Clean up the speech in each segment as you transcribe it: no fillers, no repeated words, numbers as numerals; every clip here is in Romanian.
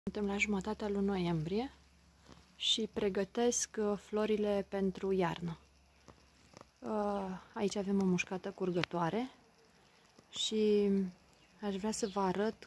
Suntem la jumătatea lui noiembrie și pregătesc florile pentru iarnă. Aici avem o mușcată curgătoare și aș vrea să vă arăt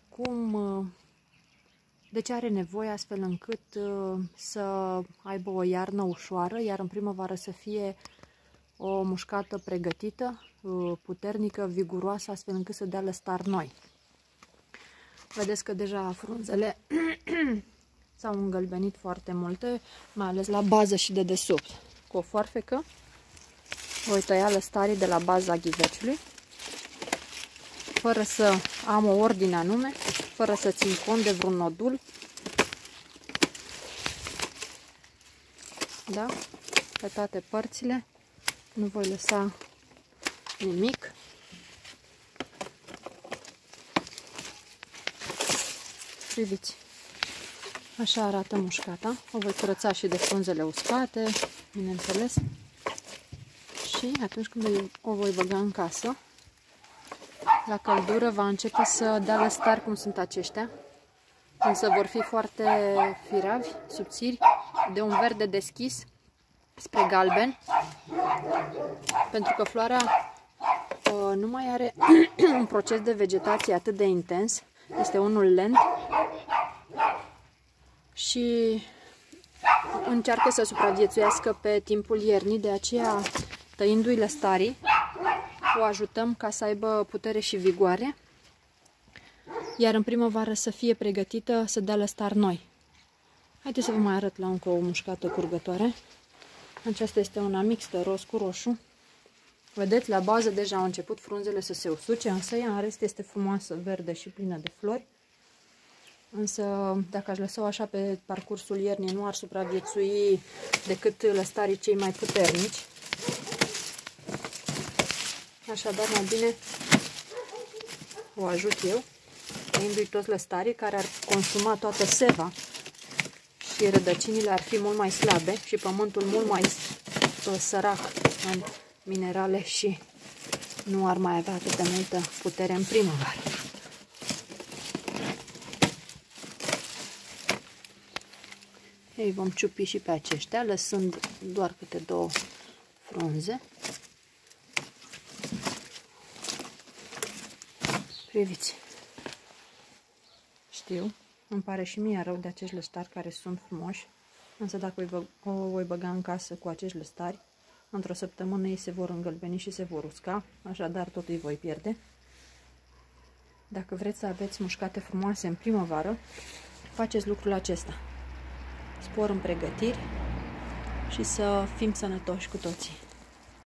de ce are nevoie astfel încât să aibă o iarnă ușoară, iar în primăvară să fie o mușcată pregătită, puternică, viguroasă, astfel încât să dea lăstari noi. Vedeți că deja frunzele s-au îngălbenit foarte multe, mai ales la bază și de desubt. Cu o foarfecă voi tăia lăstarii de la baza ghiveciului, fără să am o ordine anume, fără să țin cont de vreun nodul. Da? Pe toate părțile nu voi lăsa nimic. Priviți, așa arată mușcata. O voi curăța și de frunzele uscate, bineînțeles. Și atunci când o voi băga în casă, la căldură va începe să dea lăstari cum sunt aceștia. Însă vor fi foarte firavi, subțiri, de un verde deschis spre galben. Pentru că floarea nu mai are un proces de vegetație atât de intens. Este unul lent și încearcă să supraviețuiască pe timpul iernii, de aceea tăindu-i lăstarii o ajutăm ca să aibă putere și vigoare, iar în primăvară să fie pregătită să dea lăstari noi. Haideți să vă mai arăt la încă o mușcată curgătoare. Aceasta este una mixtă, roz cu roșu. Vedeți, la bază deja au început frunzele să se usuce, însă ea în rest este frumoasă, verde și plină de flori. Însă, dacă aș lăsa-o așa pe parcursul iernii, nu ar supraviețui decât lăstarii cei mai puternici. Așadar, mai bine o ajut eu, tăindu-i toți lăstarii care ar consuma toată seva și rădăcinile ar fi mult mai slabe și pământul mult mai sărac în minerale și nu ar mai avea atât de multă putere în primăvară. Ei vom ciupi și pe aceștia, lăsând doar câte două frunze. Priviți. Știu, îmi pare și mie rău de acești lăstari care sunt frumoși, însă dacă o voi băga în casă cu acești lăstari, într-o săptămână ei se vor îngălbeni și se vor usca, așadar tot îi voi pierde. Dacă vreți să aveți mușcate frumoase în primăvară, faceți lucrul acesta. Spor în pregătiri și să fim sănătoși cu toții.